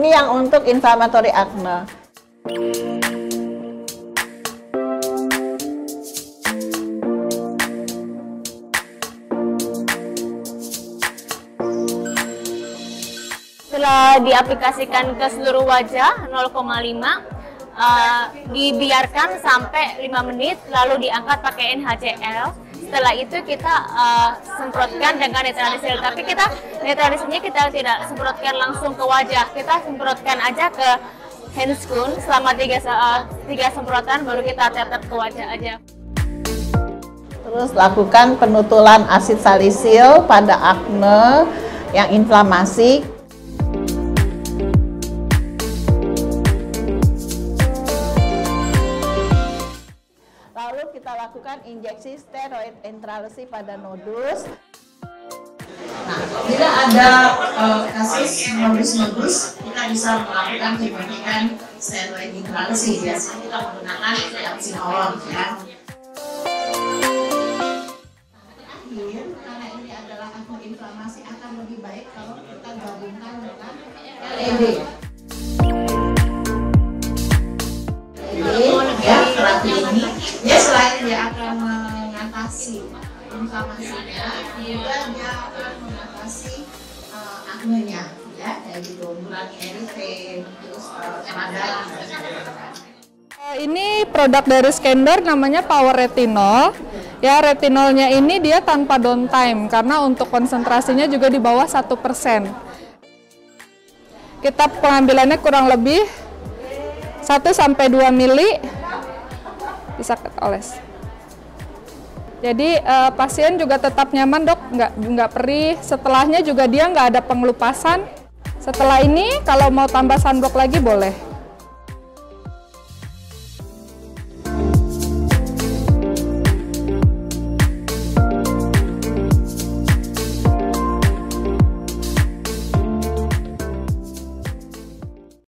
Ini yang untuk inflammatory acne. Setelah diaplikasikan ke seluruh wajah 0,5, dibiarkan sampai 5 menit, lalu diangkat pakai NaCl. Setelah itu kita semprotkan dengan netralizer, tapi netralisernya kita tidak semprotkan langsung ke wajah, kita semprotkan aja ke handscoon selama 3 semprotan, baru kita tetap ke wajah aja. Terus lakukan penutulan asid salisil pada akne yang inflamasi. Lalu kita lakukan injeksi steroid intralesi pada nodus. Nah, bila ada kasus nodus, kita bisa melakukan penyuntikan steroid intralesi. Biasanya kita menggunakan oksinolon, ya. Terakhir, karena ini adalah akne inflamasi, akan lebih baik kalau kita gabungkan dengan LED. Ya, terapi ini dia selain dia akan mengatasi inflamasinya, juga dia akan mengatasi aknenya, ya, kayak gitu, mengurangi erythema, terus peradangan dan sebagainya. Ini produk dari Skender namanya Power Retinol. Ya, retinolnya ini dia tanpa downtime karena untuk konsentrasinya juga di bawah 1%. Kita pengambilannya kurang lebih 1–2 mili, bisa kita oles. Jadi pasien juga tetap nyaman, dok, nggak perih. Setelahnya juga dia nggak ada pengelupasan. Setelah ini kalau mau tambah sunblock lagi boleh.